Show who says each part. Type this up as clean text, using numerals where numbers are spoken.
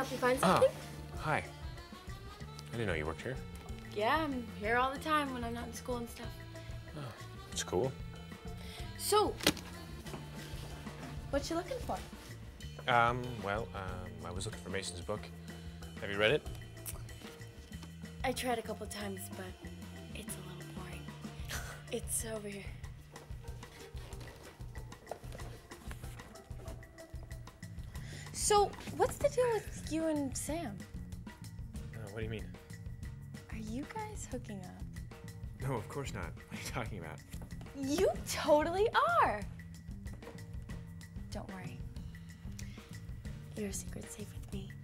Speaker 1: help you find something?
Speaker 2: Oh, hi. I didn't know you worked here.
Speaker 1: Yeah, I'm here all the time when I'm not in school and stuff.
Speaker 2: Oh, that's cool.
Speaker 1: So, what you looking for?
Speaker 2: Well, I was looking for Mason's book. Have you read it?
Speaker 1: I tried a couple times, but it's a little boring. It's over here. So, what's the deal with you and Sam?
Speaker 2: What do you mean?
Speaker 1: Are you guys hooking up?
Speaker 2: No, of course not. What are you talking about?
Speaker 1: You totally are! Don't worry. Your secret's safe with me.